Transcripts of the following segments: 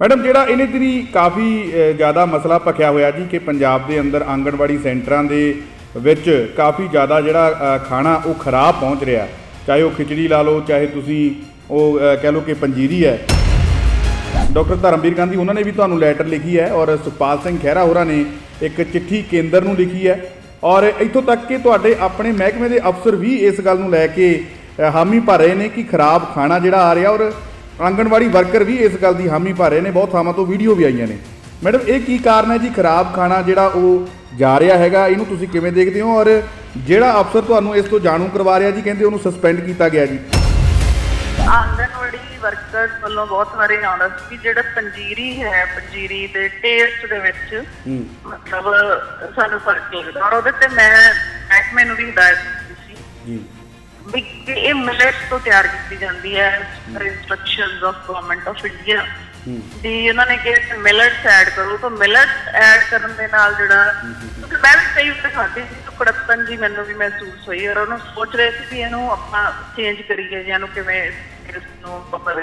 Madam जिहड़ा इन्हें दिनी काफ़ी ज़्यादा मसला भखिया होया जी कि पंजाब के अंदर आंगनवाड़ी सेंटरां दे विच काफ़ी ज़्यादा जिहड़ा खाना वो खराब पहुँच रहा, चाहे वह खिचड़ी ला लो, चाहे तुसी कह लो कि पंजीरी है। डॉक्टर धर्मवीर गांधी उन्होंने भी तुहानूं लैटर लिखी है और सुखपाल सिंह खैहरा होरां ने एक चिट्ठी केंद्र नूं लिखी है और इत्थों तक कि तुहाडे अपने महकमे के अफसर भी इस गल नूं लैके हामी भर रहे हैं कि खराब खाना जिहड़ा आ रहा और आंगनवाड़ी वर्कर भी इस गल की हामी भर रहे हैं। बहुत थावां तो वीडियो भी आईयां ने। मैडम ये की कारण है जी खराब खाना जिहड़ा वो जा रहा हैगा, इहनूं तुसीं किवें देखदे हो और जिहड़ा अफसर तुहानूं इस तो जाणू करवा रहा जी कहंदे उहनूं सस्पेंड किया गया जी? आंगनवाड़ी वर्कर्स वालों बहुत बारे आउंदा सी कि जिहड़ा पंजीरी है, पंजीरी दे टेस्ट दे विच मतलब सानूं फर्क लगदा और ओहदे ते मैं महकमे नूं भी हिदायत दी सी भी ये मिलेट्स तो तैयार की जाती है instructions of government of India भी उन्होंने कहा मिलेट्स ऐड करो, तो मिलेट्स ऐड करने दे नाल जिहड़ा मैं भी कई बार खाधी तो कड़पन जी मैनूं भी महसूस हुई और उन्होंने सोच रहे थे कि इहनूं आपां चेंज करिए जां किवें इसनूं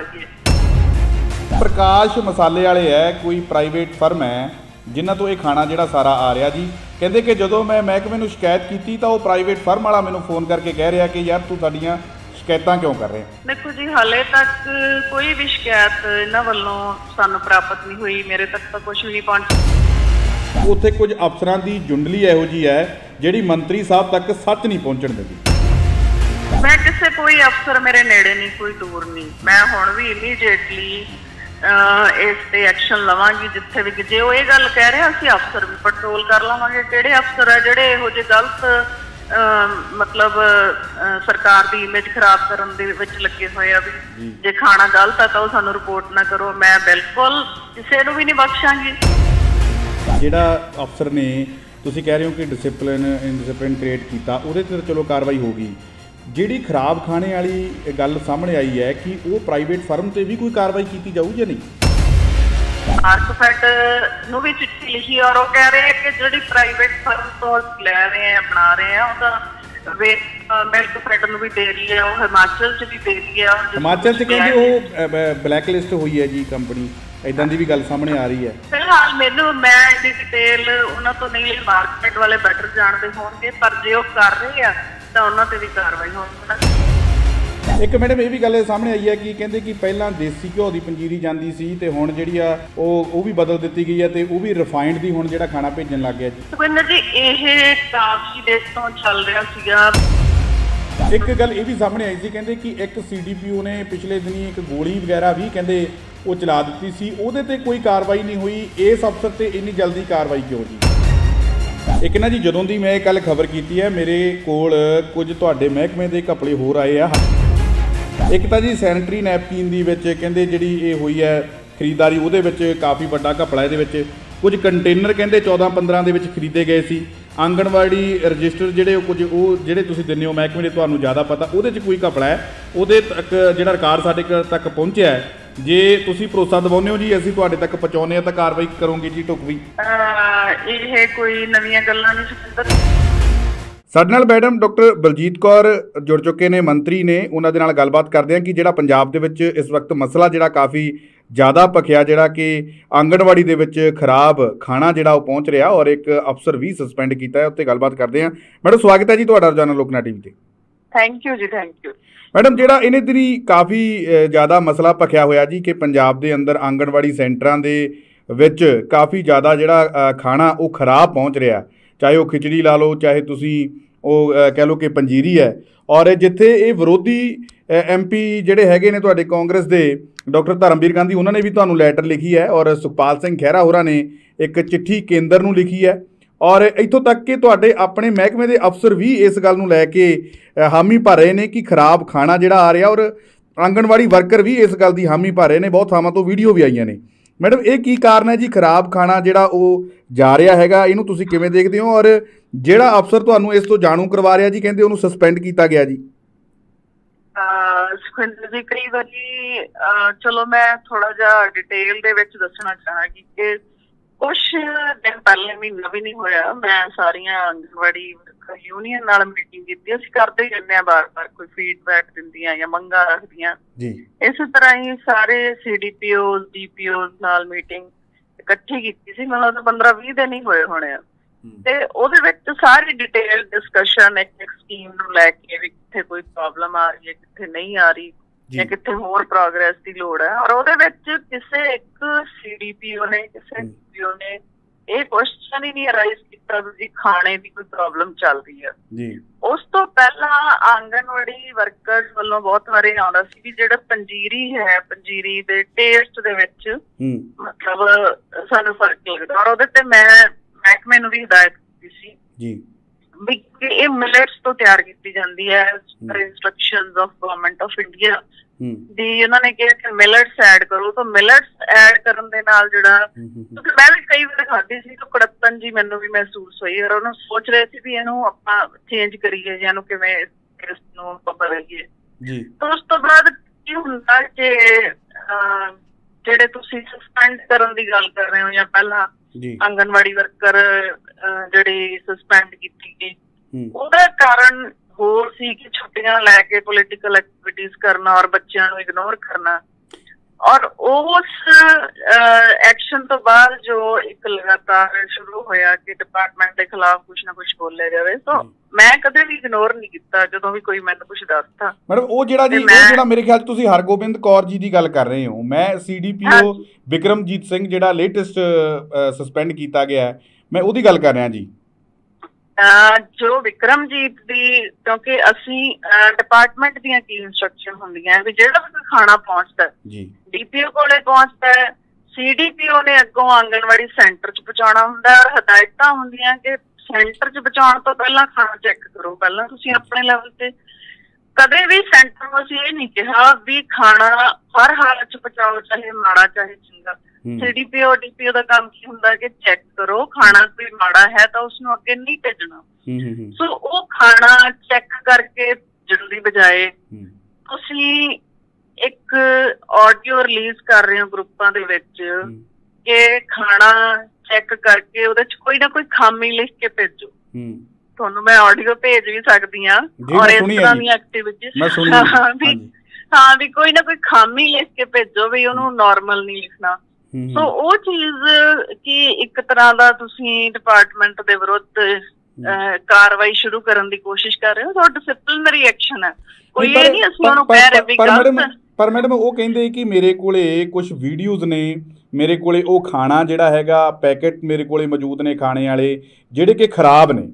बदलीए। प्रकाश मसाले वाले है कोई प्राइवेट फर्म है जिन्हां तो ये खाना जिहड़ा सारा आ रहा जी, कहते कि जो मैं महकमे नूं शिकायत की तो वह प्राइवेट फर्म वाला मैनूं फोन करके कह रहा कि यार तू साडियां शिकायतां क्यों कर रहे? देखो जी हाले तक कोई भी शिकायत इन्हां वल्लों सानूं प्राप्त नहीं हुई, मेरे तक तो कुछ भी नहीं पहुंचा। उत्थे कुछ अफसरां दी जुंडली इहो जी है जिहड़ी मंत्री साहब तक सच नहीं पहुंचण दिंदी। मैं किसी कोई अफसर मेरे नेड़े नहीं, कोई दूर नहीं, मैं हुण भी इमीडिएटली इस ते एक्शन लवांगी जिथे भी जे वो ये गल कह रहे हैं असीं अफसर भी पड़ताल कर लवांगे किहड़े अफसर है जिहड़े इहो जिहे गलत मतलब सरकार की इमेज खराब करन दे विच लगे होए आ भी जे खाना गलत है तो सानूं रिपोर्ट ना करो, मैं बिल्कुल किसी नूं भी नहीं बख्शांगी। जिहड़ा अफसर ने तुसीं कह रहे हो कि डिसिपलिन क्रिएट कीता उहदे ते चलो कार्रवाई होगी, जिहड़ी खराब खाने वाली गल सामने आई है कि वो प्राइवेट फर्म से भी कोई कार्रवाई की जाऊ या नहीं? मार्कफेड नूं भी चिट्ठी लिखी और वो कह रहे हैं कि जिहड़ी प्राइवेट फर्म तो लै रहे हैं बना रहे हैं उसका मिल्कफेड नूं भी दे रही है, वो हिमाचल च भी दे रही है। हिमाचल च कहंदे वो ब्लैक लिस्ट हुई है जी कंपनी, इदां दी भी गल सामने आ रही है। फिलहाल मैनूं मैं इहदी डिटेल उन्हां तो नहीं, मार्कफेड वाले बैटर जाणदे होणगे, पर जे वो कर रहे हैं तो उन्होंने भी कार्रवाई होगी। एक मैडम ये भी गल सामने आई है कि कहते कि पहला देसी घ्यो की पंजीरी जाती सी ते हुण जिहड़ी आ वो भी बदल दी गई है ते वो भी रिफाइंड दी हुण जिहड़ा खाना भेजन लग गया जी। सुखविंदर जी ये काफी देर तो चल रहा सीगा। एक गल ये भी सामने आई सी कहते कि एक CDPO ने पिछले दिनी एक गोली वगैरह भी कहते वो चला दी सी, उहदे ते कोई कार्रवाई नहीं हुई, इस अफसर ते इन्नी जल्दी कार्रवाई क्यों जी? एक ना जी जदों दी मैं कल खबर की है मेरे कोल कुछ तुहाडे महकमे दे घपले होर आए आ। एक तो जी सैनिटरी नैपकिन दी विच कहंदे जिहड़ी ये हुई है खरीदारी उहदे विच काफ़ी वड्डा घपला इहदे विच कुछ कंटेनर कहंदे 14-15 दे विच खरीदे गए सी। आंगनवाड़ी रजिस्टर जिहड़े कुछ वो जिहड़े तुसीं दिंदे हो महकमे दे तुहानूं ज़्यादा पता उहदे च कोई घपला है, उहदे तक जिहड़ा रिकार्ड साडे तक पहुँचिया है, जे तुसीं भरोसा दिवाउने हो जी असीं तुहाडे तक पहुँचाउने आ तां कार्रवाई करोगे जी ढुकवी? ये कोई नवीं गल्लां नहीं सुखविंदर। ਸਾਡੇ ਨਾਲ ਮੈਡਮ ਡਾਕਟਰ ਬਲਜੀਤ ਕੌਰ ਜੁੜ ਚੁੱਕੇ ਨੇ, ਮੰਤਰੀ ਨੇ, ਉਹਨਾਂ ਦੇ ਨਾਲ ਗੱਲਬਾਤ ਕਰਦੇ ਹਾਂ ਕਿ ਜਿਹੜਾ ਪੰਜਾਬ ਦੇ ਵਿੱਚ ਇਸ ਵਕਤ ਮਸਲਾ ਜਿਹੜਾ ਕਾਫੀ ਜ਼ਿਆਦਾ ਭਖਿਆ ਜਿਹੜਾ ਕਿ ਆਂਗਣਵਾੜੀ ਦੇ ਵਿੱਚ ਖਰਾਬ ਖਾਣਾ ਜਿਹੜਾ ਉਹ ਪਹੁੰਚ ਰਿਹਾ ਔਰ ਇੱਕ ਅਫਸਰ ਵੀ ਸਸਪੈਂਡ ਕੀਤਾ ਹੈ, ਉੱਤੇ ਗੱਲਬਾਤ ਕਰਦੇ ਹਾਂ। ਮੈਡਮ ਸਵਾਗਤ ਹੈ ਜੀ ਤੁਹਾਡਾ ਰੋਜ਼ਾਨਾ ਲੋਕਨਾ ਟੀਵੀ ਤੇ। ਥੈਂਕ ਯੂ ਜੀ, ਥੈਂਕ ਯੂ। ਮੈਡਮ ਜਿਹੜਾ ਇਹਨੇ ਦਿਨੀ ਕਾਫੀ ਜ਼ਿਆਦਾ ਮਸਲਾ ਭਖਿਆ ਹੋਇਆ ਜੀ ਕਿ ਪੰਜਾਬ ਦੇ ਅੰਦਰ ਆਂਗਣਵਾੜੀ ਸੈਂਟਰਾਂ ਦੇ ਵਿੱਚ ਕਾਫੀ ਜ਼ਿਆਦਾ ਜਿਹੜਾ ਖਾਣਾ ਉਹ ਖਰਾਬ ਪਹੁੰਚ ਰਿਹਾ, चाहे वह खिचड़ी ला लो, चाहे तुसी कह लो कि पंजीरी है, और जिथे ये विरोधी MP जिहड़े हैगे ने तुहाडे कांग्रेस दे डॉक्टर धर्मवीर गांधी उन्होंने भी तुहानूं लैटर लिखी है और सुखपाल सिंह खैहरा होरां ने एक चिट्ठी केंद्र नूं लिखी है और इत्थों तक कि तुहाडे अपने महकमे के अफसर भी इस गल नूं लैके हामी भर रहे हैं कि खराब खाना जिहड़ा आ रहा और आंगनवाड़ी वर्कर भी इस गल की हामी भर रहे हैं। बहुत थावां तो वीडियो भी आईयां ने। मैडम ये की कारण है जी खराब खाना जिहड़ा वो जा रहा हैगा, इहनूं तुसीं किवें देखदे हो और जिहड़ा अफसर तुहानूं इस तो जाणू करवा रहा जी कहंदे उहनूं सस्पेंड किया गया जी? सुखविंदर जी कई बारी चलो मैं थोड़ा जा डिटेल दे विच दसना चाहांगी कि कुछ दिन पहले महीना भी नहीं होया मैं सारियां आंगनवाड़ी ਵਰਕਰ ਯੂਨੀਅਨ ਨਾਲ ਮੀਟਿੰਗ ਕੀਤੀ। ਅਸੀਂ ਕਰਦੇ ਹੀ ਰਹਿੰਦੇ ਹਾਂ ਬਾਰ-ਬਾਰ, ਕੋਈ ਫੀਡਬੈਕ ਦਿੰਦੀਆਂ ਜਾਂ ਮੰਗਾਂ ਰੱਖਦੀਆਂ ਜੀ। ਇਸੇ ਤਰ੍ਹਾਂ ਹੀ ਸਾਰੇ CDPOs DPOs ਨਾਲ ਮੀਟਿੰਗ ਇਕੱਠੀ ਕੀਤੀ ਸੀ। ਮੈਨੂੰ ਤਾਂ 15-20 ਦਿਨ ਹੀ ਹੋਏ ਹੋਣੇ ਆ, ਤੇ ਉਹਦੇ ਵਿੱਚ ਸਾਰੀ ਡਿਟੇਲ ਡਿਸਕਸ਼ਨ ਇੱਕ ਸਕੀਮ ਨੂੰ ਲੈ ਕੇ ਵੀ ਕਿੱਥੇ ਕੋਈ ਪ੍ਰੋਬਲਮ ਆ ਰਹੀ ਹੈ, ਕਿੱਥੇ ਨਹੀਂ ਆ ਰਹੀ, ਜਾਂ ਕਿੱਥੇ ਹੋਰ ਪ੍ਰੋਗਰੈਸ ਦੀ ਲੋੜ ਹੈ। ਔਰ ਉਹਦੇ ਵਿੱਚ ਕਿਸੇ ਇੱਕ CDPO ਨੇ, ਕਿਸੇ DPO ਨੇ ਇਹ ਕੁਐਸਚਨ ਹੀ ਨਹੀਂ ਰਾਈਜ਼ ਕੀਤਾ ਵੀ ਖਾਣੇ ਦੀ ਕੋਈ ਪ੍ਰੋਬਲਮ ਚੱਲ ਰਹੀ ਹੈ ਜੀ। ਉਸ ਤੋਂ ਪਹਿਲਾਂ ਆਂਗਨਵਾੜੀ ਵਰਕਰਸ ਵੱਲੋਂ ਬਹੁਤ ਵਾਰੀ ਆਉਂਦਾ ਸੀ ਵੀ ਜਿਹੜਾ ਪੰਜੀਰੀ ਹੈ, ਪੰਜੀਰੀ ਦੇ ਟੇਸਟ ਦੇ ਵਿੱਚ ਮਤਲਬ ਸਾਨੂੰ ਫਰਕ ਲੱਗਦਾ। ਔਰ ਉਹਦੇ ਤੇ ਮੈਂ ਮਹਿਕਮੇ ਨੂੰ ਵੀ ਹਦਾਇਤ ਕੀਤੀ ਸੀ ਜੀ ਵੀ ਇਹ ਮਿਲਟਸ ਤੋਂ ਤਿਆਰ ਕੀਤੀ ਜਾਂਦੀ ਹੈ, instructions of government of India ਦੀ। ਉਹਨਾਂ ਨੇ ਕਿਹਾ ਕਿ ਮਿਲਟਸ ਐਡ ਕਰੋ, ਤਾਂ ਮਿਲਟਸ ਐਡ ਕਰਨ ਦੇ ਨਾਲ ਜਿਹੜਾ, ਕਿਉਂਕਿ ਮੈਂ ਵੀ ਕਈ ਵਾਰ ਖਾਧੀ ਸੀ ਤਾਂ ਕੜੱਤਨ ਜੀ ਮੈਨੂੰ ਵੀ ਮਹਿਸੂਸ ਹੋਈ। ਔਰ ਉਹਨੂੰ ਸੋਚ ਰਹੇ ਸੀ ਵੀ ਇਹਨੂੰ ਆਪਾਂ ਚੇਂਜ ਕਰੀਏ ਜਾਂ ਇਹਨੂੰ ਕਿਵੇਂ ਟੇਸਟ ਨੂੰ ਆਪਾਂ ਬਦਲੀਏ ਜੀ। ਤਾਂ ਉਸ ਤੋਂ ਬਾਅਦ ਕੀ ਹੁੰਦਾ ਕਿ ਜਿਹੜੇ ਤੁਸੀਂ ਸਸਪੈਂਡ ਕਰਨ ਦੀ ਗੱਲ ਕਰ ਰਹੇ ਹੋ ਜਾਂ ਪਹਿਲਾਂ ਆਂਗਨਵਾੜੀ ਵਰਕਰ ਜਿਹੜੀ ਸਸਪੈਂਡ ਕੀਤੀ ਗਈ, ਉਹਦਾ ਕਾਰਨ ਹੋਰ ਸੀ ਕਿ ਛੁੱਟੀਆਂ ਲੈ ਕੇ ਪੋਲੀਟੀਕਲ ਐਕਟੀਵਿਟੀਜ਼ ਕਰਨਾ ਔਰ ਬੱਚਿਆਂ ਨੂੰ ਇਗਨੋਰ ਕਰਨਾ। ਔਰ ਉਸ ਐਕਸ਼ਨ ਤੋਂ ਬਾਅਦ ਜੋ ਇੱਕ ਲਗਾਤਾਰ ਸ਼ੁਰੂ ਹੋਇਆ ਕਿ ਡਿਪਾਰਟਮੈਂਟ ਦੇ ਖਿਲਾਫ ਕੁਛ ਨਾ ਕੁਛ ਬੋਲਿਆ ਜਾਵੇ, ਤਾਂ ਮੈਂ ਕਦੇ ਵੀ ਇਗਨੋਰ ਨਹੀਂ ਕੀਤਾ ਜਦੋਂ ਵੀ ਕੋਈ ਮੈਨੂੰ ਕੁਛ ਦੱਸਦਾ। ਮੈਡਮ ਉਹ ਜਿਹੜਾ ਮੇਰੇ ਖਿਆਲ 'ਚ ਤੁਸੀਂ ਹਰਗੋਬਿੰਦ ਕੌਰ ਜੀ ਦੀ ਗੱਲ ਕਰ ਰਹੇ ਹੋ, ਮੈਂ CDPO ਵਿਕਰਮਜੀਤ ਸਿੰਘ ਜਿਹੜਾ ਲੇਟੈਸਟ ਸਸਪੈਂਡ ਕੀਤਾ ਗਿਆ, ਮੈਂ ਉਹਦੀ ਗੱਲ ਕਰ ਰਿਹਾ ਜੀ। ਜੋ ਵਿਕਰਮਜੀਤ ਦੀ, ਕਿਉਂਕਿ ਅਸੀਂ ਡਿਪਾਰਟਮੈਂਟ ਦੀਆਂ ਕੀ ਇੰਸਟਰਕਸ਼ਨ ਹੁੰਦੀਆਂ ਵੀ ਜਿਹੜਾ ਵੀ ਖਾਣਾ ਪਹੁੰਚਦਾ DPO ਕੋਲੇ ਪਹੁੰਚਦਾ ਹੈ, CDPO ਨੇ ਅੱਗੋਂ ਆਂਗਨਵਾੜੀ ਸੈਂਟਰ 'ਚ ਪਹੁੰਚਾਉਣਾ ਹੁੰਦਾ। ਔਰ ਹਦਾਇਤਾਂ ਹੁੰਦੀਆਂ ਕਿ ਸੈਂਟਰ 'ਚ ਪਹੁੰਚਾਉਣ ਤੋਂ ਪਹਿਲਾਂ ਖਾਣਾ ਚੈੱਕ ਕਰੋ। ਪਹਿਲਾਂ ਤੁਸੀਂ ਆਪਣੇ ਲੈਵਲ ਤੇ ਕਦੇ ਵੀ ਸੈਂਟਰ ਨੂੰ ਅਸੀਂ ਇਹ ਨਹੀਂ ਕਿਹਾ ਵੀ ਖਾਣਾ ਹਰ ਹਾਲਤ 'ਚ ਪਹੁੰਚਾਓ, ਚਾਹੇ ਮਾੜਾ ਚਾਹੇ ਚੰਗਾ। CDPO DPO ਦਾ ਕੰਮ ਕੀ ਹੁੰਦਾ ਕਿ ਚੈੱਕ ਕਰੋ, ਖਾਣਾ ਕੋਈ ਮਾੜਾ ਹੈ ਤਾਂ ਉਸਨੂੰ ਅੱਗੇ ਨਹੀਂ ਭੇਜਣਾ। ਸੋ ਉਹ ਖਾਣਾ ਚੈੱਕ ਕਰਕੇ ਜਲਦੀ ਬਜਾਏ ਤੁਸੀਂ ਇੱਕ ਆਡੀਓ ਰਿਲੀਜ਼ ਕਰ ਰਹੇ ਹੋ ਗਰੁੱਪਾਂ ਦੇ ਵਿੱਚ ਕਿ ਖਾਣਾ ਚੈੱਕ ਕਰਕੇ ਉਹਦੇ ਚ ਕੋਈ ਨਾ ਕੋਈ ਖਾਮੀ ਲਿਖ ਕੇ ਭੇਜੋ। ਤੁਹਾਨੂੰ ਮੈਂ ਆਡੀਓ ਭੇਜ ਵੀ ਸਕਦੀ ਹਾਂ ਔਰ ਇਸ ਤਰ੍ਹਾਂ ਦੀਆਂ ਐਕਟੀਵਿਟੀਜ਼ ਹਾਂ ਵੀ ਕੋਈ ਨਾ ਕੋਈ ਖਾਮੀ ਲਿਖ ਕੇ ਭੇਜੋ ਵੀ ਉਹਨੂੰ ਨੋਰਮਲ ਨਹੀਂ ਲਿਖਣਾ। ਸੋ ਉਹ ਚੀਜ਼ ਕੀ ਇੱਕ ਤਰ੍ਹਾਂ ਦਾ ਤੁਸੀਂ ਡਿਪਾਰਟਮੈਂਟ ਦੇ ਵਿਰੁੱਧ ਕਾਰਵਾਈ ਸ਼ੁਰੂ ਕਰਨ ਦੀ ਕੋਸ਼ਿਸ਼ ਕਰ ਰਹੇ ਹੋ, ਸੋ ਡਿਸਪਲਿਨਰੀ ਐਕਸ਼ਨ ਹੈ, ਕੋਈ ਇਹ ਨਹੀਂ ਅਸੀਂ ਉਹਨੂੰ ਕਹਿ ਰਹੇ ਵੀ ਗਲਤ। ਪਰ ਮੈਡਮ ਉਹ ਕਹਿੰਦੇ ਕਿ ਮੇਰੇ ਕੋਲੇ ਕੁਝ ਵੀਡੀਓਜ਼ ਨੇ, ਮੇਰੇ ਕੋਲੇ ਉਹ ਖਾਣਾ ਜਿਹੜਾ ਹੈਗਾ ਪੈਕੇਟ ਮੇਰੇ ਕੋਲੇ ਮੌਜੂਦ ਨੇ ਖਾਣੇ ਵਾਲੇ ਜਿਹੜੇ ਕਿ ਖਰਾਬ ਨੇ।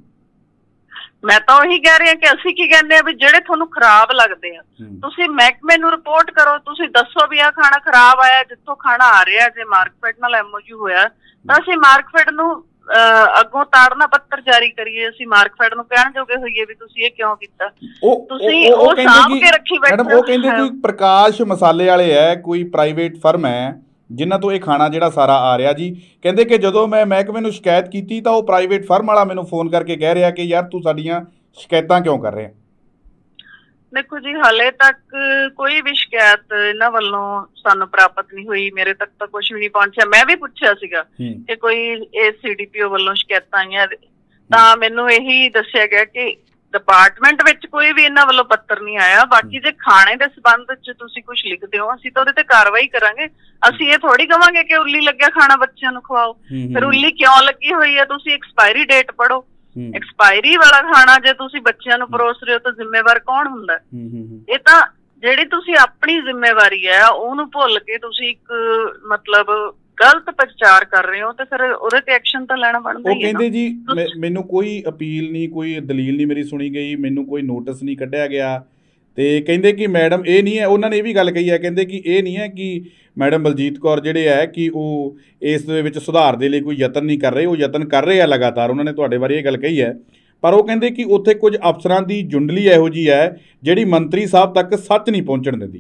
ਮੈਂ ਤਾਂ ਉਹੀ ਕਹਿ ਰਹੀ ਹਾਂ ਕਿ ਅਸੀਂ ਕੀ ਕਹਿੰਦੇ ਆ ਵੀ ਜਿਹੜੇ ਤੁਹਾਨੂੰ ਖਰਾਬ ਲੱਗਦੇ ਆ ਤੁਸੀਂ ਮਹਿਕਮੇ ਨੂੰ ਰਿਪੋਰਟ ਕਰੋ, ਤੁਸੀਂ ਦੱਸੋ ਵੀ ਆਹ ਖਾਣਾ ਖਰਾਬ ਆਇਆ, ਜਿੱਥੋਂ ਖਾਣਾ ਆ ਰਿਹਾ ਜੇ ਮਾਰਕਫੈਡ ਨਾਲ MOU ਹੋਇਆ ਤਾਂ ਅਸੀਂ ਮਾਰਕਫੈਡ ਨੂੰ ਅੱਗੋਂ ਤਾੜਨਾ ਪੱਤਰ ਜਾਰੀ ਕਰੀਏ, ਅਸੀਂ ਮਾਰਕਫੈਡ ਨੂੰ ਕਹਿਣ ਜੋਗੇ ਹੋਈਏ ਵੀ ਤੁਸੀਂ ਇਹ ਕਿਉਂ ਕੀਤਾ। ਤੁਸੀਂ ਉਹ ਸਾਂਭ ਕੇ ਰੱਖੀ ਬੈਠੇ। ਮੈਡਮ ਉਹ ਕਹਿੰਦੇ ਕਿ ਪ੍ਰਕਾਸ਼ ਮਸਾਲੇ ਵਾਲੇ ਹੈ, ਕੋਈ ਪ੍ਰਾਈਵੇਟ ਫਰਮ ਹੈ ਜਿਨ੍ਹਾਂ ਤੋਂ ਇਹ ਖਾਣਾ ਜਿਹੜਾ ਸਾਰਾ ਆ ਰਿਹਾ ਜੀ। ਕਹਿੰਦੇ ਕਿ ਜਦੋਂ ਮੈਂ ਮਹਿਕਮੇ ਨੂੰ ਸ਼ਿਕਾਇਤ ਕੀਤੀ ਤਾਂ ਉਹ ਪ੍ਰਾਈਵੇਟ ਫਰਮ ਵਾਲਾ ਮੈਨੂੰ ਫੋਨ ਕਰਕੇ ਕਹਿ ਰਿਹਾ ਕਿ ਯਾਰ ਤੂੰ ਸਾਡੀਆਂ ਸ਼ਿਕਾਇਤਾਂ ਕਿਉਂ ਕਰ ਰਿਹਾ। ਦੇਖੋ ਜੀ, ਹਾਲੇ ਤੱਕ ਕੋਈ ਵੀ ਸ਼ਿਕਾਇਤ ਇਹਨਾਂ ਵੱਲੋਂ ਸਾਨੂੰ ਪ੍ਰਾਪਤ ਨਹੀਂ ਹੋਈ, ਮੇਰੇ ਤੱਕ ਤਾਂ ਕੁਛ ਵੀ ਨਹੀਂ ਪਹੁੰਚਿਆ। ਮੈਂ ਵੀ ਪੁੱਛਿਆ ਸੀਗਾ ਕਿ ਕੋਈ ਇਹ CDPO ਵੱਲੋਂ ਸ਼ਿਕਾਇਤਾਂ ਆਈਆਂ ਤਾਂ ਮੈਨੂੰ ਇਹੀ ਦੱਸਿਆ ਗਿਆ ਕਿ ਡਿਪਾਰਟਮੈਂਟ ਵਿੱਚ ਕੋਈ ਵੀ ਇਹਨਾਂ ਵੱਲੋਂ ਪੱਤਰ ਨਹੀਂ ਆਇਆ। ਬਾਕੀ ਜੇ ਖਾਣੇ ਦੇ ਸੰਬੰਧ ਚ ਤੁਸੀਂ ਕੁਛ ਲਿਖਦੇ ਹੋ ਅਸੀਂ ਤਾਂ ਉਹਦੇ ਤੇ ਕਾਰਵਾਈ ਕਰਾਂਗੇ। ਅਸੀਂ ਇਹ ਥੋੜੀ ਕਵਾਂਗੇ ਕਿ ਉੱਲੀ ਲੱਗਿਆ ਖਾਣਾ ਬੱਚਿਆਂ ਨੂੰ ਖਵਾਓ। ਫਿਰ ਉੱਲੀ ਕਿਉਂ ਲੱਗੀ ਹੋਈ ਹੈ ਤੁਸੀਂ ਐਕਸਪਾਇਰੀ ਡੇਟ ਪੜ੍ਹੋ। ਐਕਸਪਾਇਰੀ ਵਾਲਾ ਖਾਣਾ ਜੇ ਤੁਸੀਂ ਬੱਚਿਆਂ ਨੂੰ ਪਰੋਸ ਰਹੇ ਹੋ ਤਾਂ ਜ਼ਿੰਮੇਵਾਰ ਕੌਣ ਹੁੰਦਾ? ਇਹ ਤਾਂ ਜਿਹੜੀ ਤੁਸੀਂ ਆਪਣੀ ਜ਼ਿੰਮੇਵਾਰੀ ਹੈ ਉਹਨੂੰ ਭੁੱਲ ਕੇ ਤੁਸੀਂ ਇੱਕ ਮਤਲਬ ਗਲਤ ਪ੍ਰਚਾਰ ਕਰ ਰਹੇ ਹੋ ਤੇ ਫਿਰ ਉਹਦੇ ਤੇ ਐਕਸ਼ਨ ਤਾਂ ਲੈਣਾ ਬਣਦਾ ਹੀ ਹੈ। ਉਹ ਕਹਿੰਦੇ ਜੀ ਮੈਨੂੰ ਕੋਈ ਅਪੀਲ ਨਹੀਂ, ਕੋਈ ਦਲੀਲ ਨਹੀਂ ਮੇਰੀ ਸੁਣੀ ਗਈ, ਮੈਨੂੰ ਕੋਈ ਨੋਟਿਸ ਨਹੀਂ ਕੱਢਿਆ ਗਿਆ। ਤੇ ਕਹਿੰਦੇ ਕਿ ਮੈਡਮ ਇਹ ਨਹੀਂ ਹੈ, ਉਹਨਾਂ ਨੇ ਇਹ ਵੀ ਗੱਲ ਕਹੀ ਹੈ, ਕਹਿੰਦੇ ਕਿ ਇਹ ਨਹੀਂ ਹੈ ਕਿ ਮੈਡਮ ਬਲਜੀਤ ਕੌਰ ਜਿਹੜੇ ਹੈ ਕਿ ਉਹ ਇਸ ਦੇ ਵਿੱਚ ਸੁਧਾਰ ਦੇ ਲਈ ਕੋਈ ਯਤਨ ਨਹੀਂ ਕਰ ਰਹੇ, ਉਹ ਯਤਨ ਕਰ ਰਹੇ ਆ ਲਗਾਤਾਰ। ਉਹਨਾਂ ਨੇ ਤੁਹਾਡੇ ਬਾਰੇ ਇਹ ਗੱਲ ਕਹੀ ਹੈ, ਪਰ ਉਹ ਕਹਿੰਦੇ ਕਿ ਉੱਥੇ ਕੁਝ ਅਫਸਰਾਂ ਦੀ ਜੁੰਡਲੀ ਇਹੋ ਜਿਹੀ ਹੈ ਜਿਹੜੀ ਮੰਤਰੀ ਸਾਹਿਬ ਤੱਕ ਸੱਚ ਨਹੀਂ ਪਹੁੰਚਣ ਦਿੰਦੀ।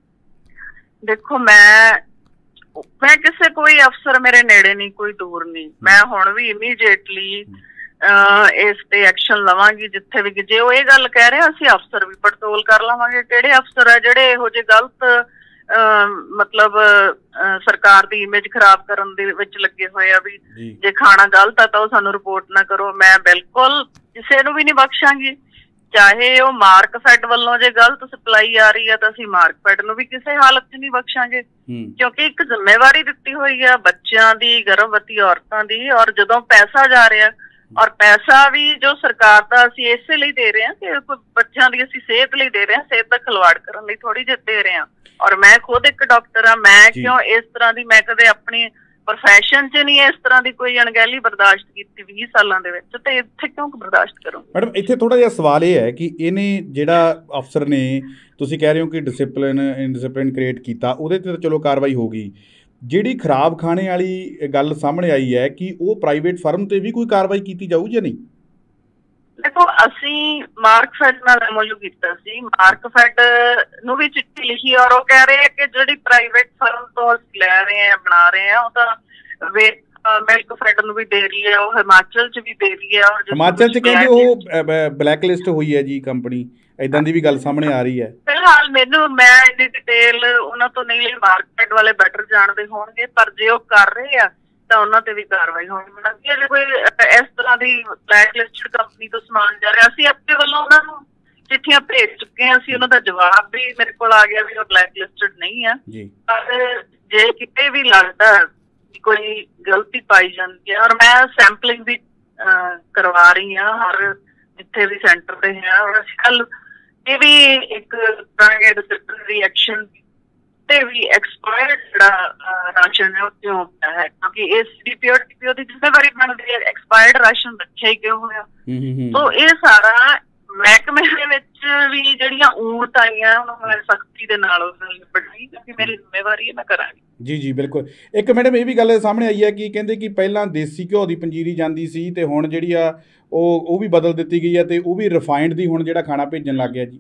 ਦੇਖੋ ਮੈਂ ਕਿਸੇ ਕੋਈ ਅਫਸਰ ਮੇਰੇ ਨੇੜੇ ਨਹੀਂ, ਕੋਈ ਦੂਰ ਨਹੀਂ। ਮੈਂ ਹੁਣ ਵੀ ਇਮੀਡੀਏਟਲੀ ਇਸ ਤੇ ਐਕਸ਼ਨ ਲਵਾਂਗੀ ਜਿੱਥੇ ਵੀ। ਜੇ ਉਹ ਇਹ ਗੱਲ ਕਹਿ ਰਹੇ ਅਸੀਂ ਅਫਸਰ ਵੀ ਪੜਤੋਲ ਕਰ ਲਵਾਂਗੇ ਕਿਹੜੇ ਅਫਸਰ ਆ ਜਿਹੜੇ ਇਹੋ ਜਿਹੇ ਗਲਤ ਮਤਲਬ ਸਰਕਾਰ ਦੀ ਇਮੇਜ ਖਰਾਬ ਕਰਨ ਦੇ ਵਿੱਚ ਲੱਗੇ ਹੋਏ ਆ ਵੀ ਜੇ ਖਾਣਾ ਗਲਤ ਆ ਤਾਂ ਉਹ ਸਾਨੂੰ ਰਿਪੋਰਟ ਨਾ ਕਰੋ। ਮੈਂ ਬਿਲਕੁਲ ਕਿਸੇ ਨੂੰ ਵੀ ਨਹੀਂ ਬਖਸ਼ਾਂਗੀ, ਚਾਹੇ ਉਹ ਮਾਰਕਫੈਡ ਵੱਲੋਂ ਜੇ ਗਲਤ ਸਪਲਾਈ ਆ ਰਹੀ ਹੈ ਤਾਂ ਅਸੀਂ ਮਾਰਕਫੈਡ ਨੂੰ ਵੀ ਕਿਸੇ ਹਾਲਤ 'ਚ ਨਹੀਂ ਬਖਸ਼ਾਂਗੇ, ਕਿਉਂਕਿ ਇੱਕ ਜ਼ਿੰਮੇਵਾਰੀ ਦਿੱਤੀ ਹੋਈ ਆ ਬੱਚਿਆਂ ਦੀ, ਗਰਭਵਤੀ ਔਰਤਾਂ ਦੀ। ਔਰ ਜਦੋਂ ਪੈਸਾ ਜਾ ਰਿਹਾ, ਔਰ ਪੈਸਾ ਵੀ ਜੋ ਸਰਕਾਰ ਦਾ ਅਸੀਂ ਇਸੇ ਲਈ ਦੇ ਰਹੇ ਹਾਂ ਕਿ ਬੱਚਿਆਂ ਦੀ ਅਸੀਂ ਸਿਹਤ ਲਈ ਦੇ ਰਹੇ ਹਾਂ, ਸਿਹਤ ਦਾ ਖਿਲਵਾੜ ਕਰਨ ਲਈ ਥੋੜੀ ਜਿਹੀ ਦੇ ਰਹੇ ਹਾਂ। ਔਰ ਮੈਂ ਖੁਦ ਇੱਕ ਡਾਕਟਰ ਆ, ਮੈਂ ਕਿਉਂ ਇਸ ਤਰ੍ਹਾਂ ਦੀ, ਮੈਂ ਕਦੇ ਆਪਣੀ ਪ੍ਰੋਫੈਸ਼ਨ 'ਚ ਨਹੀਂ ਇਸ ਤਰ੍ਹਾਂ ਦੀ ਕੋਈ ਅਣਗਹਿਲੀ ਬਰਦਾਸ਼ਤ ਕੀਤੀ 20 ਸਾਲਾਂ ਦੇ ਵਿੱਚ, ਤੇ ਇੱਥੇ ਕਿਉਂ ਬਰਦਾਸ਼ਤ ਕਰੂੰਗੀ। ਮੈਡਮ ਇੱਥੇ ਥੋੜਾ ਜਿਹਾ ਸਵਾਲ ਇਹ ਹੈ ਕਿ ਇਹਨੇ ਜਿਹੜਾ ਅਫਸਰ ਨੇ, ਤੁਸੀਂ ਕਹਿ ਰਹੇ ਹੋ ਕਿ ਡਿਸਪਲਿਨ ਕ੍ਰੀਏਟ ਕੀਤਾ, ਉਹਦੇ ਤੇ ਤਾਂ ਚਲੋ ਕਾਰਵਾਈ ਹੋ ਗਈ, ਜਿਹੜੀ ਖਰਾਬ ਖਾਣੇ ਵਾਲੀ ਗੱਲ ਸਾਹਮਣੇ ਆਈ ਹੈ ਕਿ ਉਹ ਪ੍ਰਾਈਵੇਟ ਫਰਮ ਤੇ ਵੀ ਕੋਈ ਕਾਰਵਾਈ ਕੀਤੀ ਜਾਊ ਜਾਂ ਨਹੀਂ? ਦੇਖੋ, ਅਸੀਂ ਮਾਰਕਫੈਡ ਨਾਲ ਐਮਓਯੂ ਕੀਤਾ ਸੀ, ਮਾਰਕਫੈਡ ਨੂੰ ਵੀ ਚਿੱਠੀ ਲਿਖੀ, ਔਰ ਉਹ ਕਹਿ ਰਹੇ ਆ ਕਿ ਜਿਹੜੀ ਪ੍ਰਾਈਵੇਟ ਫਰਮ ਤੋਂ ਅਸੀਂ ਲੈ ਰਹੇ ਆ, ਬਣਾ ਰਹੇ ਆ, ਉਹ ਤਾਂ ਮਿਲਕਫੈਡ ਨੂੰ ਵੀ ਦੇ ਰਹੀ ਹੈ, ਉਹ ਹਿਮਾਚਲ 'ਚ ਵੀ ਦੇ ਰਹੀ ਹੈ। ਔਰ ਹਿਮਾਚਲ 'ਚ ਕਹਿੰਦੇ ਉਹ ਬਲੈਕ ਲਿਸਟ ਹੋਈ ਹੈ ਜੀ ਕੰਪਨੀ, ਏਦਾਂ ਦੀ ਵੀ ਗੱਲ ਸਾਹਮਣੇ ਆ ਰਹੀ ਹੈ। ਫਿਲਹਾਲ ਮੈਂ ਇੰਨੀ ਡਿਟੇਲ ਉਹਨਾਂ ਤੋਂ ਨਹੀਂ ਲਈ, ਮਾਰਕਫੈਡ ਵਾਲੇ ਬੈਟਰ ਜਾਣਦੇ ਹੋਣਗੇ, ਪਰ ਜੇ ਉਹ ਕਰ ਰਹੇ ਆ ਤਾਂ ਉਹਨਾਂ ਤੇ ਵੀ ਕਾਰਵਾਈ ਹੋਣੀ। ਜੇ ਕੋਈ ਇਸ ਤਰ੍ਹਾਂ ਦੀ ਬਲੈਕ ਲਿਸਟਡ ਕੰਪਨੀ ਤੋਂ ਸਮਾਨ ਜਾ ਰਿਹਾ, ਅਸੀਂ ਆਪਣੇ ਵੱਲੋਂ ਉਹਨਾਂ ਨੂੰ ਚਿੱਠੀਆਂ ਭੇਜ ਚੁੱਕੇ ਹਾਂ, ਅਸੀਂ ਉਹਨਾਂ ਦਾ ਜਵਾਬ ਵੀ ਮੇਰੇ ਕੋਲ ਆ ਗਿਆ ਵੀ ਉਹ ਬਲੈਕ ਲਿਸਟਡ ਨਹੀਂ ਆ। ਪਰ ਜੇ ਕਿਤੇ ਵੀ ਲੱਗਦਾ ਕੋਈ ਗਲਤੀ ਪਾਈ ਜਾਂਦੀ ਹੈ, ਔਰ ਮੈਂ ਸੈਂਪਲਿੰਗ ਵੀ ਕਰਵਾ ਰਹੀ ਹਾਂ ਹਰ ਜਿੱਥੇ ਵੀ ਸੈਂਟਰ ਤੇ ਹੈ, ਔਰ ਅਸੀਂ ਕੱਲ ਇਹ ਵੀ ਇੱਕ ਕਰਾਂਗੇ ਡਿਸਪਲਿਨਰੀ ਐਕਸ਼ਨ ਤੇ ਵੀ ਐਕਸਪਾਇਰਡ ਜਿਹੜਾ ਰਾਸ਼ਨ ਹੈ ਉਹ ਕਿਉਂ ਪਿਆ ਹੈ, ਕਿਉਂਕਿ ਇਹ CDPO TPO ਦੀ ਜ਼ਿੰਮੇਵਾਰੀ ਬਣਦੀ ਹੈ, ਐਕਸਪਾਇਰਡ ਰਾਸ਼ਨ ਰੱਖਿਆ ਹੀ ਕਿਉਂ ਹੋਇਆ। ਸੋ ਇਹ ਸਾਰਾ ਮਹਿਕਮੇ ਦੇ ਵਿੱਚ ਵੀ ਜਿਹੜੀਆਂ ਊਣਤ ਆਈਆਂ ਉਹਨਾਂ ਨੂੰ ਸਖਤੀ ਦੇ ਨਾਲ ਨਿਬੜਨੀ, ਕਿਉਂਕਿ ਮੇਰੀ ਜ਼ਿੰਮੇਵਾਰੀ ਹੈ, ਮੈਂ ਕਰਾਂਗੀ। ਜੀ ਬਿਲਕੁਲ। ਇੱਕ ਮੈਡਮ ਇਹ ਵੀ ਗੱਲ ਸਾਹਮਣੇ ਆਈ ਹੈ ਕਿ ਕਹਿੰਦੇ ਕਿ ਪਹਿਲਾਂ ਦੇਸੀ ਘਿਓ ਦੀ ਪੰਜੀਰੀ ਜਾਂਦੀ ਸੀ ਤੇ ਹੁਣ ਜਿਹੜੀ ਆ ਉਹ ਵੀ ਬਦਲ ਦਿੱਤੀ ਗਈ ਹੈ ਤੇ ਉਹ ਵੀ ਰਿਫਾਈਨਡ ਦੀ ਹੁਣ ਜਿਹੜਾ ਖਾਣਾ ਭੇਜਣ ਲੱਗ ਗਿਆ ਜੀ।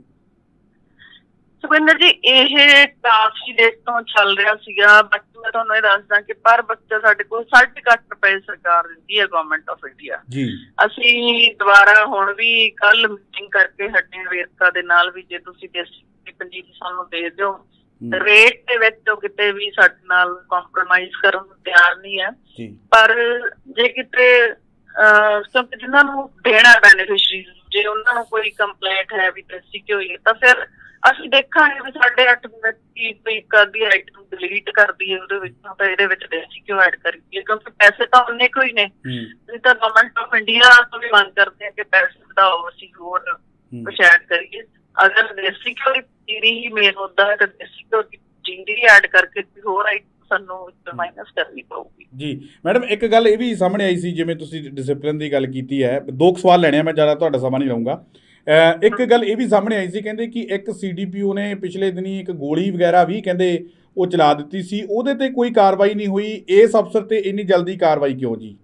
ਸੁਖਵਿੰਦਰ ਜੀ, ਇਹ ਕਾਫੀ ਦੇਰ ਤੋਂ ਚੱਲ ਰਿਹਾ ਸੀਗਾ, ਬਾਕੀ ਮੈਂ ਤੁਹਾਨੂੰ ਇਹ ਦੱਸਦਾ ਕਿ ਪਰ ਬੱਚਾ ਸਾਡੇ ਕੋਲ 60 ਰੁਪਏ ਸਰਕਾਰ ਦਿੰਦੀ ਹੈ, ਗਵਰਨਮੈਂਟ ਆਫ ਇੰਡੀਆ। ਅਸੀਂ ਦੁਬਾਰਾ ਹੁਣ ਵੀ ਕੱਲ ਮੀਟਿੰਗ ਕਰਕੇ ਹਟੇ ਵੇਰਕਾ ਦੇ ਨਾਲ ਵੀ ਜੇ ਤੁਸੀਂ ਦੇਸੀ ਪੰਜੀਰੀ ਸਾਨੂੰ ਦੇ ਦਿਓ, ਰੇਟ ਦੇ ਵਿੱਚ ਉਹ ਕਿਤੇ ਵੀ ਸਾਡੇ ਨਾਲ ਕੰਪਰੋਮਾਈਜ਼ ਕਰਨ ਨੂੰ ਤਿਆਰ ਨਹੀਂ ਹੈ। ਪਰ ਜੇ ਕਿਤੇ ਕਿਉਂਕਿ ਜਿਹਨਾਂ ਨੂੰ ਦੇਣਾ ਬੈਨੀਫਿਸ਼ਰੀਜ਼, ਜੇ ਉਹਨਾਂ ਨੂੰ ਕੋਈ ਕੰਪਲੇਂਟ ਹੈ ਵੀ ਦੇਸੀ ਘਿਓ ਹੀ, ਤਾਂ ਫਿਰ ਅਸੀਂ ਦੇਖਾਂਗੇ ਵੀ 8.5 ਮਿੰਟ ਦੀ ਕੋਈ ਕਰਦੀ ਆਈਟਮ ਡਿਲੀਟ ਕਰਦੀ ਹੈ ਉਹਦੇ ਵਿੱਚੋਂ, ਤਾਂ ਇਹਦੇ ਵਿੱਚ ਦੇਸੀ ਘਿਓ ਐਡ ਕਰੀਏ, ਕਿਉਂਕਿ ਪੈਸੇ ਤਾਂ ਉਨੇ ਕੋਈ ਨੇ। ਅਸੀਂ ਤਾਂ ਗਵਰਨਮੈਂਟ ਆਫ ਇੰਡੀਆ ਤੋਂ ਵੀ ਮੰਗ ਕਰਦੇ ਹਾਂ ਕਿ ਪੈਸੇ ਵਧਾਓ, ਅਸੀਂ ਹੋਰ ਕੁਛ ਐਡ ਕਰੀਏ। ਅਗਰ ਦੇਸੀ ਘਿਓ ਦੀ ਪੰਜੀਰੀ ਹੀ ਮੇਨ ਹੁੰਦਾ ਹੈ ਤਾਂ ਦੇਸੀ ਘਿਓ ਦੀ ਪੰਜੀਰੀ ਐਡ ਕਰਕੇ ਹੋਰ ਆਈਟਮ ਸਾਨੂੰ ਮਾਈਨਸ ਕਰਨੀ ਪਊਗੀ। ਜੀ ਮੈਡਮ, ਇੱਕ ਗੱਲ ਇਹ ਵੀ ਸਾਹਮਣੇ ਆਈ ਸੀ, ਜਿਵੇਂ ਤੁਸੀਂ ਡਿਸਪਲਿਨ ਦੀ ਗੱਲ ਕੀਤੀ ਹੈ, 2 ਸਵਾਲ ਲੈਣੇ ਆ, ਮੈਂ ਜ਼ਿਆਦਾ ਤੁਹਾਡਾ ਸਮਾਂ ਨਹੀਂ ਲਊਂਗਾ। ਇੱਕ ਗੱਲ ਇਹ ਵੀ ਸਾਹਮਣੇ ਆਈ ਸੀ, ਕਹਿੰਦੇ ਕਿ ਇੱਕ CDPO ਨੇ ਪਿਛਲੇ ਦਿਨੀ ਇੱਕ ਗੋਲੀ ਵਗੈਰਾ ਵੀ ਕਹਿੰਦੇ ਉਹ ਚਲਾ ਦਿੱਤੀ ਸੀ, ਉਹਦੇ ਤੇ ਕੋਈ ਕਾਰਵਾਈ ਨਹੀਂ ਹੋਈ, ਇਸ ਅਫਸਰ ਤੇ ਇੰਨੀ ਜਲਦੀ ਕਾਰਵਾਈ ਕਿਉਂ ਜੀ?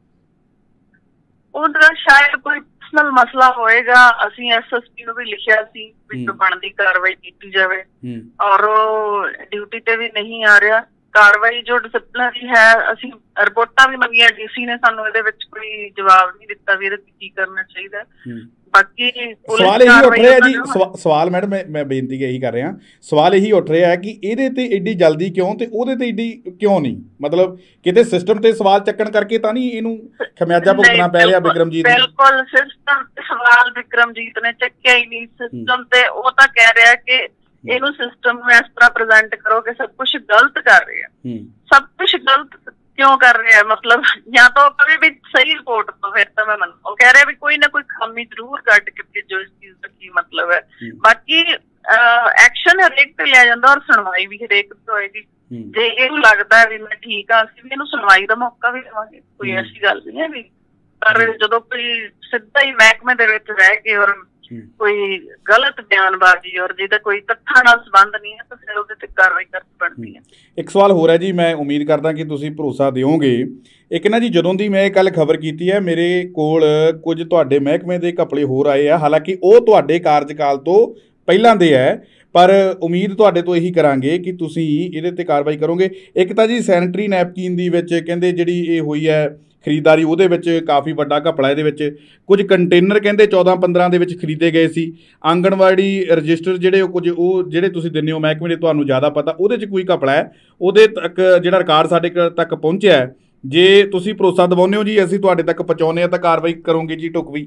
ਉਹਦਾ ਸ਼ਾਇਦ ਕੋਈ ਪਰਸਨਲ ਮਸਲਾ ਹੋਏਗਾ, ਅਸੀਂ SSP ਨੂੰ ਵੀ ਲਿਖਿਆ ਸੀ ਵੀ ਬਣਦੀ ਕਾਰਵਾਈ ਕੀਤੀ ਜਾਵੇ, ਔਰ ਉਹ ਡਿਊਟੀ ਤੇ ਵੀ ਨਹੀਂ ਆ ਰਿਹਾ। ਕਾਰਵਾਈ ਜੋ ਡਿਸਪਲਿਨਰੀ ਹੈ, ਅਸੀਂ ਰਿਪੋਰਟਾਂ ਵੀ ਮੰਗੀਆਂ, DC ਨੇ ਸਾਨੂੰ ਇਹਦੇ ਵਿੱਚ ਕੋਈ ਜਵਾਬ ਨਹੀਂ ਦਿੱਤਾ ਵੀ ਇਹਦੇ ਤੇ ਕੀ ਕਰਨਾ ਚਾਹੀਦਾ। ਬਾਕੀ ਸਵਾਲ ਇਹੀ ਉੱਠ ਰਿਹਾ ਜੀ, ਸਵਾਲ ਮੈਡਮ ਮੈਂ ਬੇਨਤੀ ਇਹੀ ਕਰ ਰਿਹਾ, ਸਵਾਲ ਇਹੀ ਉੱਠ ਰਿਹਾ ਹੈ ਕਿ ਇਹਦੇ ਤੇ ਏਡੀ ਜਲਦੀ ਕਿਉਂ ਤੇ ਉਹਦੇ ਤੇ ਏਡੀ ਕਿਉਂ ਨਹੀਂ? ਮਤਲਬ ਕਿਤੇ ਸਿਸਟਮ ਤੇ ਸਵਾਲ ਚੱਕਣ ਕਰਕੇ ਤਾਂ ਨਹੀਂ ਇਹਨੂੰ ਖਮਿਆਜਾ ਭੁਗਤਣਾ ਪੈ ਰਿਹਾ ਬਿਕਰਮਜੀਤ? ਬਿਲਕੁਲ, ਸਿਸਟਮ ਤੇ ਸਵਾਲ ਬਿਕਰਮਜੀਤ ਨੇ ਚੱਕਿਆ ਹੀ ਨਹੀਂ। ਸਿਸਟਮ ਤੇ ਉਹ ਤਾਂ ਕਹਿ ਰਿਹਾ ਕਿ ਇਹਨੂੰ ਸਿਸਟਮ ਨੂੰ ਇਸ ਤਰ੍ਹਾਂ ਪ੍ਰੈਜ਼ੈਂਟ ਕਰੋ ਕਿ ਸਭ ਕੁਛ ਗਲਤ ਕਰ ਰਹੇ ਆ। ਸਭ ਕੁਛ ਗਲਤ ਕਿਉਂ ਕਰ ਰਿਹਾ? ਮਤਲਬ ਜਾਂ ਤਾਂ ਕਦੇ ਵੀ ਸਹੀ ਰਿਪੋਰਟ ਤੋਂ, ਫਿਰ ਤਾਂ ਮੈਂ ਮੰਨ, ਉਹ ਕਹਿ ਰਿਹਾ ਵੀ ਕੋਈ ਨਾ ਕੋਈ ਖਾਮੀ ਜ਼ਰੂਰ ਕੱਢ ਕੇ ਭੇਜੋ, ਇਸ ਚੀਜ਼ ਦਾ ਕੀ ਮਤਲਬ ਹੈ? ਬਾਕੀ ਐਕਸ਼ਨ ਹਰੇਕ ਤੇ ਲਿਆ ਜਾਂਦਾ ਔਰ ਸੁਣਵਾਈ ਵੀ ਹਰੇਕ ਤੇ ਹੋਏਗੀ। ਜੇ ਇਹਨੂੰ ਲੱਗਦਾ ਵੀ ਮੈਂ ਠੀਕ ਆ, ਅਸੀਂ ਵੀ ਇਹਨੂੰ ਸੁਣਵਾਈ ਦਾ ਮੌਕਾ ਵੀ ਦੇਵਾਂਗੇ, ਕੋਈ ਐਸੀ ਗੱਲ ਨਹੀਂ ਹੈ ਵੀ। ਪਰ ਜਦੋਂ ਕੋਈ ਸਿੱਧਾ ਹੀ ਮਹਿਕਮੇ ਦੇ ਵਿੱਚ ਰਹਿ ਕੇ ਔਰ ਕੋਈ ਗਲਤ ਬਿਆਨਬਾਜ਼ੀ ਔਰ ਜਿਹਦਾ ਕੋਈ ਤੱਥਾਂ ਨਾਲ ਸੰਬੰਧ ਨਹੀਂ ਹੈ ਤਾਂ ਫਿਰ ਉਹਦੇ ਤੇ ਕਾਰਵਾਈ ਕਰਨੀ ਬਣਦੀ ਹੈ। ਇੱਕ ਸਵਾਲ ਹੋਰ ਹੈ ਜੀ, ਮੈਂ ਉਮੀਦ ਕਰਦਾ ਕਿ ਤੁਸੀਂ ਭਰੋਸਾ ਦਿਓਗੇ। ਇੱਕ ਨਾ ਜੀ, ਜਦੋਂ ਦੀ ਮੈਂ ਇਹ ਕੱਲ ਖਬਰ ਕੀਤੀ ਹੈ, ਮੇਰੇ ਕੋਲ ਕੁਝ ਤੁਹਾਡੇ ਮਹਿਕਮੇ ਦੇ ਘਪਲੇ ਹੋਰ ਆਏ ਆ, ਹਾਲਾਂਕਿ ਉਹ ਤੁਹਾਡੇ ਕਾਰਜਕਾਲ ਤੋਂ ਪਹਿਲਾਂ ਦੇ ਹੈ, ਪਰ ਉਮੀਦ ਤੁਹਾਡੇ ਤੋਂ ਇਹੀ ਕਰਾਂਗੇ ਕਿ ਤੁਸੀਂ ਇਹਦੇ ਤੇ ਕਾਰਵਾਈ ਕਰੋਗੇ। ਇੱਕ ਤਾਂ ਜੀ ਸੈਨੇਟਰੀ ਨੈਪਕਿਨ ਦੀ ਵਿੱਚ ਕਹਿੰਦੇ ਜਿਹੜੀ ਇਹ ਹੋਈ ਹੈ ਖਰੀਦਦਾਰੀ ਉਹਦੇ ਵਿੱਚ ਕਾਫੀ ਵੱਡਾ ਘਪਲਾ ਇਹਦੇ ਵਿੱਚ ਕੁਝ ਕੰਟੇਨਰ ਕਹਿੰਦੇ 14-15 ਦੇ ਵਿੱਚ ਖਰੀਦੇ ਗਏ ਸੀ। ਆਂਗਣਵਾੜੀ ਰਜਿਸਟਰ ਜਿਹੜੇ ਉਹ ਜਿਹੜੇ ਤੁਸੀਂ ਦਿੰਦੇ ਹੋ ਮਹਿਕਮੇ ਦੇ, ਤੁਹਾਨੂੰ ਜ਼ਿਆਦਾ ਪਤਾ, ਉਹਦੇ 'ਚ ਕੋਈ ਘਪਲਾ ਹੈ ਉਹਦੇ ਤੱਕ ਜਿਹੜਾ ਰਿਕਾਰਡ ਸਾਡੇ ਤੱਕ ਪਹੁੰਚਿਆ ਹੈ, ਜੇ ਤੁਸੀਂ ਭਰੋਸਾ ਦਿਵਾਉਂਦੇ ਹੋ ਜੀ ਅਸੀਂ ਤੁਹਾਡੇ ਤੱਕ ਪਹੁੰਚਾਉਂਦੇ ਹਾਂ ਤਾਂ ਕਾਰਵਾਈ ਕਰੋਗੇ ਜੀ ਢੁਕਵੀਂ?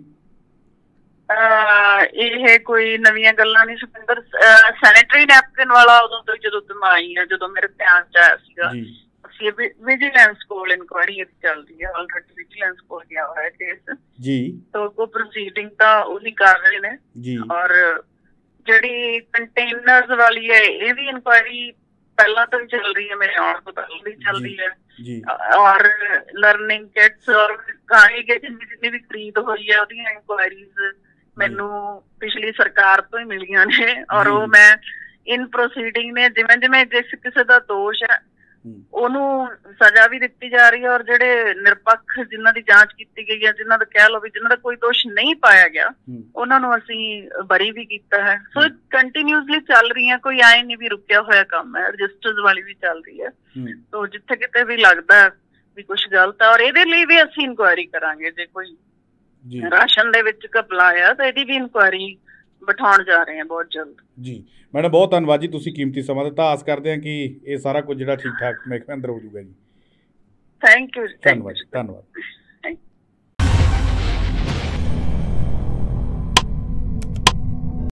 ਇਹ ਕੋਈ ਨਵੀਆਂ ਗੱਲਾਂ ਨਹੀਂ ਸੁਖਿੰਦਰ। ਸੈਨੇਟਰੀ ਨੈਪਕਿਨ ਵਾਲਾ ਉਦੋਂ ਤੋਂ ਜਦੋਂ ਮੈਂ ਆਈ ਹਾਂ, ਜਦੋਂ ਮੇਰੇ ਧਿਆਨ 'ਚ ਆਇਆ ਸੀਗਾ, ਅਸੀਂ ਵਿਜੀਲੈਂਸ ਕੋਲ ਇਨਕੁਆਇਰੀ ਚੱਲਦੀ ਹੈ, ਆਲਰੇਡੀ ਵਿਜੀਲੈਂਸ ਕੋਲ ਗਿਆ ਹੋਇਆ ਕੇਸ ਜੀ, ਤਾਂ ਉਹ ਪ੍ਰੋਸੀਡਿੰਗ ਤਾਂ ਉਹੀ ਕਰ ਰਹੇ ਨੇ ਜੀ। ਔਰ ਜਿਹੜੀ ਕੰਟੇਨਰਸ ਵਾਲੀ ਹੈ ਇਹ ਵੀ ਇਨਕੁਆਇਰੀ ਪਹਿਲਾਂ ਤੋਂ ਹੀ ਚੱਲ ਰਹੀ ਹੈ, ਮੇਰੇ ਆਉਣ ਤੋਂ ਪਹਿਲਾਂ ਵੀ ਚੱਲ ਰਹੀ ਹੈ। ਔਰ ਲਰਨਿੰਗ ਕਿਟਸ ਔਰ ਖਾਣੇ ਕੇ ਜਿੰਨੀ ਵੀ ਖਰੀਦ ਹੋਈ ਹੈ ਉਹਦੀਆਂ ਇਨਕੁਆਇਰੀਜ਼ ਮੈਨੂੰ ਪਿਛਲੀ ਸਰਕਾਰ ਤੋਂ ਹੀ ਮਿਲੀਆਂ ਨੇ, ਔਰ ਉਹ ਮੈਂ ਇਨ ਪ੍ਰੋਸੀਡਿੰਗ ਨੇ ਜਿਵੇਂ ਜਿਵੇਂ ਜਿਸ ਕਿਸੇ ਦਾ ਦੋਸ਼ ਹੈ ਉਹਨੂੰ ਸਜ਼ਾ ਵੀ ਦਿੱਤੀ ਜਾ ਰਹੀ ਹੈ, ਔਰ ਜਿਹੜੇ ਨਿਰਪੱਖ ਜਿਨ੍ਹਾਂ ਦੀ ਜਾਂਚ ਕੀਤੀ ਗਈ ਹੈ, ਜਿਨ੍ਹਾਂ ਦਾ ਕਹਿ ਲਓ ਵੀ ਜਿਨ੍ਹਾਂ ਦਾ ਕੋਈ ਦੋਸ਼ ਨਹੀਂ ਪਾਇਆ ਗਿਆ, ਉਹਨਾਂ ਨੂੰ ਅਸੀਂ ਬਰੀ ਵੀ ਕੀਤਾ ਹੈ। ਸੋ ਕੰਟੀਨਿਊਸਲੀ ਚੱਲ ਰਹੀਆਂ, ਕੋਈ ਆਏ ਨਹੀਂ ਵੀ ਰੁਕਿਆ ਹੋਇਆ ਕੰਮ ਹੈ। ਰਜਿਸਟਰਸ ਵਾਲੀ ਵੀ ਚੱਲ ਰਹੀ ਹੈ, ਸੋ ਜਿੱਥੇ ਕਿਤੇ ਵੀ ਲੱਗਦਾ ਵੀ ਕੁਛ ਗਲਤ ਹੈ, ਔਰ ਇਹਦੇ ਲਈ ਵੀ ਅਸੀਂ ਇਨਕੁਆਇਰੀ ਕਰਾਂਗੇ। ਜੇ ਕੋਈ ਰਾਸ਼ਨ ਦੇ ਵਿੱਚ ਘਪਲਾ ਆ ਤਾਂ ਇਹਦੀ ਵੀ ਇਨਕੁਆਇਰੀ ਬਿਠਾਉਣ ਜਾ ਰਹੇ ਹਾਂ ਬਹੁਤ ਜਲਦ ਜੀ। ਮੈਡਮ ਬਹੁਤ ਧੰਨਵਾਦ ਜੀ, ਤੁਸੀਂ ਕੀਮਤੀ ਸਮਾਂ ਦਿੱਤਾ। ਆਸ ਕਰਦੇ ਹਾਂ ਕਿ ਇਹ ਸਾਰਾ ਕੁਝ ਜਿਹੜਾ ਠੀਕ ਠਾਕ ਮਹਿਕਮੇ ਅੰਦਰ ਹੋ ਜਾਊਗਾ ਜੀ। Thank you. ਧੰਨਵਾਦ।